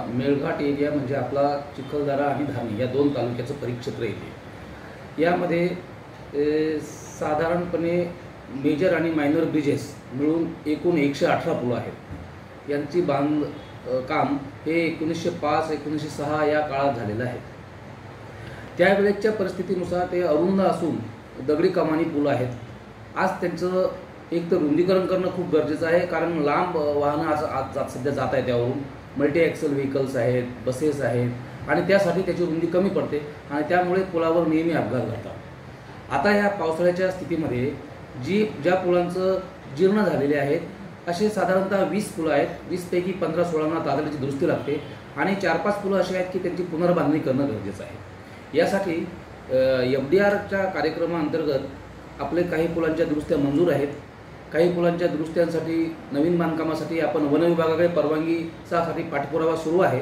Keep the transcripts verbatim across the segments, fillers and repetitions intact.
Melghat area म्हणजे आपला चिखलदरा आणि धारणी या दोन तालुक्याचं परिक्षेत्र येते। यामध्ये साधारणपणे मेजर आणि मायनर ब्रिजेस मिळून एकूण एकशे अठरा पुलं आहेत। यांची बांध काम हे एकोणीसशे पाच एकोणीसशे सहा या काळात झालेलं आहे। त्यावेळेच्या परिस्थितीनुसार ते अरुंद असून दगडी कमानी पुलं आहेत। आज त्यांचं एक तर रुंदीकरण करणं खूप गरजेचं आहे, कारण लांब वाहनं आज आज सध्या जात आहेत त्यावरून। मल्टी ॲक्सल व्हेकल्स आहेत, बसेस आहेत आणि त्यासाठी त्याची रुंदी कमी पडते आणि त्यामुळे पुलावर नेहमी अपघात घडतात। आता या पावसाळ्याच्या स्थितीमध्ये जी ज्या पुलांचं जीर्ण झालेले आहेत असे साधारणतः वीस पुलं आहेत। वीसपैकी पंधरा सोळांना तातडीची दुरुस्ती लागते आणि चार पाच पुलं अशी आहेत की त्यांची पुनर्बांधणी करणं गरजेचं आहे। यासाठी एफ डी आरच्या कार्यक्रमाअंतर्गत आपले काही पुलांच्या दुरुस्त्या मंजूर आहेत। काही पुलांच्या दुरुस्त्यांसाठी नवीन बांधकामासाठी आपण वन विभागाकडे परवानगीसाठी पाठपुरावा सुरू आहे।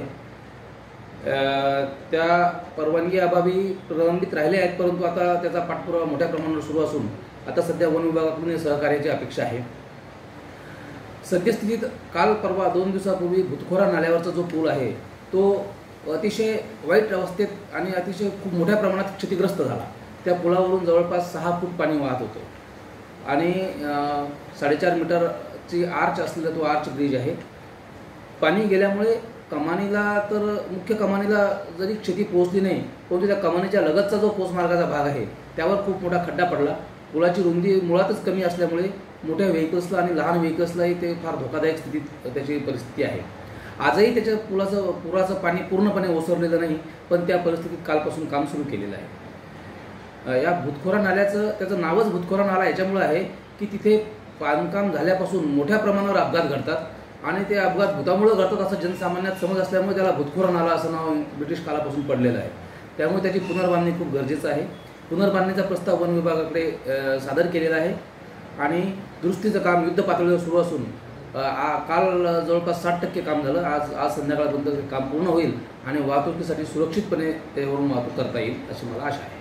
त्या परवानगी अभावी प्रलंबित राहिले आहेत, परंतु आता त्याचा पाठपुरावा मोठ्या प्रमाणावर सुरू असून आता सध्या वन विभागाकडून सहकार्याची अपेक्षा आहे। सद्यस्थितीत काल परवा दोन दिवसापूर्वी भुतखोरा नाल्यावरचा जो पूल आहे तो अतिशय वाईट अवस्थेत आणि अतिशय खूप मोठ्या प्रमाणात क्षतिग्रस्त झाला। त्या पुलावरून जवळपास सहा फूट पाणी वाहत होतं आणि साडेचार मीटरची आर्च असलेला तो आर्च ब्रिज आहे। पाणी गेल्यामुळे कमानीला तर मुख्य कमानीला जरी क्षती पोहोचली नाही, परंतु त्या कमानीच्या लगतचा जो पोस्टमार्गाचा भाग आहे त्यावर खूप मोठा खड्डा पडला। पुलाची रुंदी मुळातच कमी असल्यामुळे मोठ्या व्हेकल्सला आणि लहान व्हेकल्सलाही ते फार धोकादायक स्थितीत त्याची परिस्थिती आहे। आजही त्याच्या पुलाचं पुराचं पाणी पूर्णपणे ओसरलेलं नाही, पण त्या परिस्थितीत कालपासून काम सुरू केलेलं आहे। या भुतखोरा नाल्याचं त्याचं नावच भुतखोरा नाला याच्यामुळे आहे की तिथे बांधकाम झाल्यापासून मोठ्या प्रमाणावर अपघात घडतात आणि ते अपघात भूतामुळे घडतात असं जनसामान्यात समज असल्यामुळे त्याला भुतखोरा नाला असं नाव ब्रिटिश काळापासून पडलेलं आहे। त्यामुळे त्याची पुनर्बांधणी खूप गरजेचं आहे। पुनर्बांधणीचा प्रस्ताव वन विभागाकडे सादर केलेला आहे आणि दुरुस्तीचं काम युद्ध पातळीवर सुरू असून काल जवळपास साठ टक्के काम झालं। आज आज संध्याकाळपर्यंत काम पूर्ण होईल आणि वाहतुकीसाठी सुरक्षितपणे त्यावरून वाहतूक करता येईल अशी मला आशा आहे।